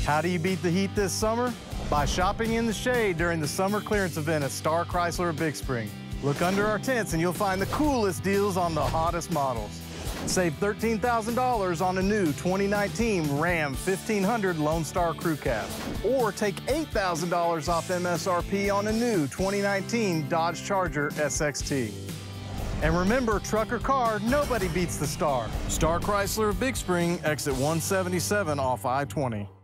How do you beat the heat this summer? By shopping in the shade during the summer clearance event at Star Chrysler of Big Spring. Look under our tents and you'll find the coolest deals on the hottest models. Save $13,000 on a new 2019 Ram 1500 Lone Star Crew Cab. Or take $8,000 off MSRP on a new 2019 Dodge Charger SXT. And remember, truck or car, nobody beats the Star. Star Chrysler of Big Spring, exit 177 off I-20.